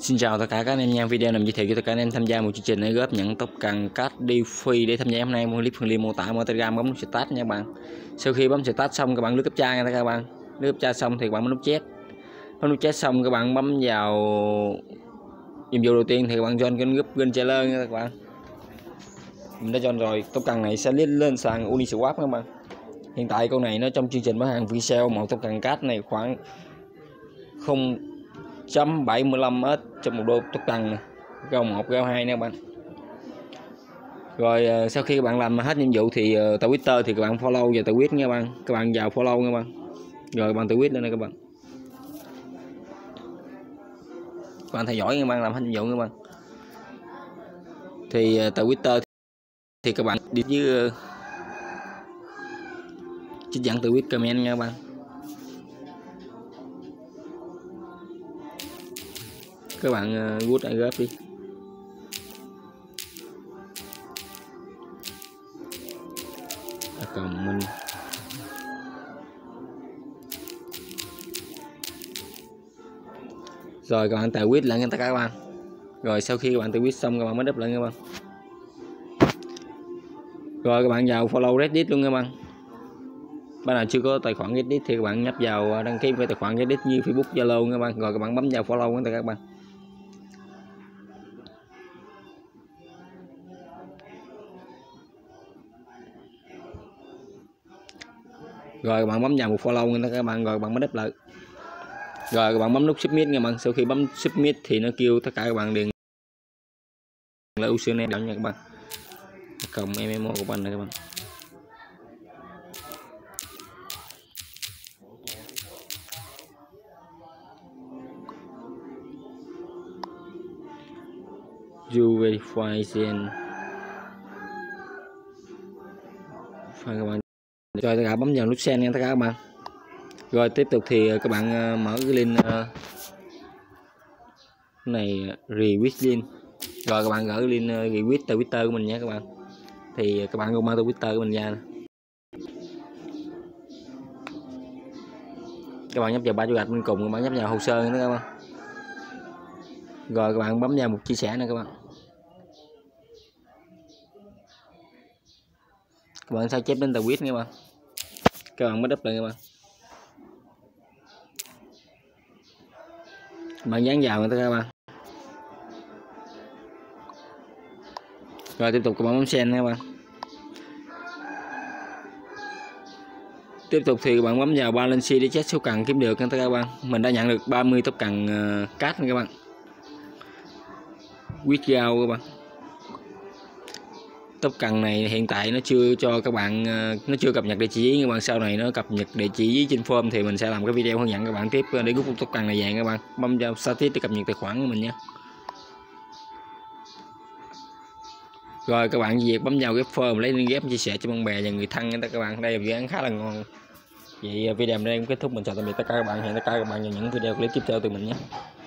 Xin chào tất cả các anh em nha. Video này giới thiệu cho tất cả anh em tham gia một chương trình để góp nhận tốc cần cát đi free. Để tham gia hôm nay một clip phần link mô tả, mở Telegram, bấm nút start nha các bạn. Sau khi bấm start xong các bạn lướt captcha nha các bạn. Lướt captcha xong thì các bạn bấm nút chat. Bấm nút chat xong các bạn bấm vào nhiệm vụ đầu tiên thì các bạn join kênh group game trailer nha các bạn. Mình đã join rồi. Tốc cần này sẽ lên sàn Uniswap các bạn. Hiện tại con này nó trong chương trình bán hàng free sale, một tốc cần cát này khoảng 0.75 S trong một đô tốc cần này, gao 1 gao 2 nha các bạn. Rồi sau khi các bạn làm hết nhiệm vụ thì tại Twitter thì các bạn follow vào tweet nha các bạn. Các bạn vào follow nha các bạn. Rồi các bạn tweet lên đây các bạn. Các bạn theo dõi các bạn làm hết nhiệm vụ các bạn. Thì tại Twitter thì các bạn đi với trích dẫn tweet comment nha các bạn. Các bạn good I góp đi. Còn mình rồi các bạn tài quyết lại tất cả các bạn. Rồi sau khi các bạn tài quyết xong các bạn mới đắp lại các bạn. Rồi các bạn vào follow Reddit luôn các bạn. Bạn nào chưa có tài khoản Reddit thì các bạn nhấp vào đăng ký với tài khoản Reddit như Facebook, Zalo các bạn. Rồi các bạn bấm vào follow tất cả các bạn. Rồi các bạn bấm vào một follow người ta các bạn, rồi các bạn mới đáp lại. Rồi các bạn bấm nút submit nha các bạn. Sau khi bấm submit thì nó kêu tất cả các bạn điền là username nha các bạn, cộng MMO của bạn này các bạn. You verification các bạn. Rồi tất cả bấm vào nút send nha tất cả các bạn. Rồi tiếp tục thì các bạn mở cái link này request link. Rồi các bạn gửi link request từ Twitter của mình nha các bạn. Thì các bạn cùng mang từ Twitter của mình ra. Các bạn nhấp vào ba chữ gạch bên cùng, các bạn nhấp vào hồ sơ nữa các bạn. Rồi các bạn bấm vào một chia sẻ nữa các bạn. Các bạn sao chép đến tờ viết nha các bạn. Các bạn mới đắp lại các bạn. Bạn dán vào người ta các bạn. Rồi tiếp tục các bạn bấm send nha các bạn. Tiếp tục thì các bạn bấm vào balance để check số cần kiếm được nha các bạn. Mình đã nhận được 30 tốc cần cát nha các bạn. Withdraw các bạn. Tốc cần này hiện tại nó chưa cho các bạn, nó chưa cập nhật địa chỉ các bạn. Sau này nó cập nhật địa chỉ trên form thì mình sẽ làm cái video hướng dẫn các bạn tiếp để rút tốc cần này vàng các bạn. Bấm vào status để cập nhật tài khoản của mình nhé. Rồi các bạn việc bấm vào cái form lấy link ghép chia sẻ cho bạn bè và người thân nha các bạn. Đây là dự án khá là ngon. Vậy video này cũng kết thúc, mình chào tạm biệt tất cả các bạn. Hẹn tất cả các bạn vào những video clip tiếp theo từ mình nhé.